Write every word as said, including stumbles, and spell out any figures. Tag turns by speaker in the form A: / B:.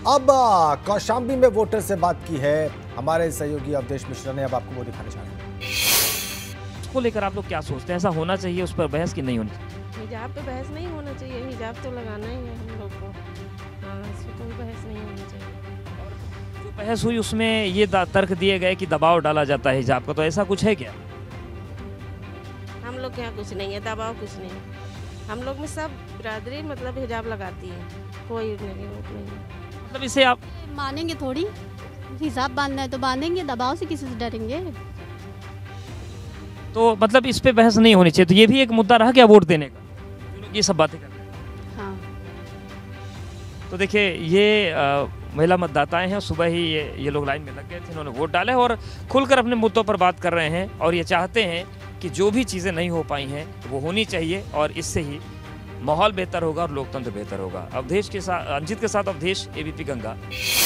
A: अब कौशाम्बी में वोटर से बात की है हमारे सहयोगी अवधेश मिश्रा ने, अब आपको वो दिखाने जा रहे हैं।
B: इसको लेकर आप लोग क्या सोचते हैं, ऐसा होना चाहिए, उस पर बहस की नहीं होनी चाहिए?
C: हिजाब पे बहस नहीं होना चाहिए, हिजाब तो लगाना ही है हम लोग को। हाँ, इस पर कोई बहस नहीं होनी चाहिए।
B: जो बहस हुई उसमें ये तर्क दिए गए कि दबाव डाला जाता है हिजाब का, तो ऐसा कुछ है क्या?
C: हम लोग के यहाँ कुछ नहीं है, दबाव कुछ नहीं है। हम लोग में सब बिरादरी मतलब हिजाब लगाती है, कोई नहीं रोक नहीं है।
B: मतलब इसे आप
D: मानेंगे थोड़ी, हिजाब बांधना है तो बांधेंगे, दबाव से किसी से डरेंगे?
B: तो मतलब इस पे बहस नहीं होनी चाहिए, तो ये भी एक मुद्दा रहा क्या वोट देने का, जो लोग ये सब बातें कर रहे हैं?
D: हाँ।
B: तो देखिए ये आ, महिला मतदाताएं हैं, सुबह ही ये ये लोग लाइन में लग गए थे, इन्होंने वोट डाले और खुलकर अपने मुद्दों पर बात कर रहे हैं और ये चाहते हैं कि जो भी चीज़ें नहीं हो पाई हैं वो होनी चाहिए और इससे ही माहौल बेहतर होगा और लोकतंत्र बेहतर होगा। अवधेश के साथ, अंजित के साथ अवधेश, एबीपी गंगा।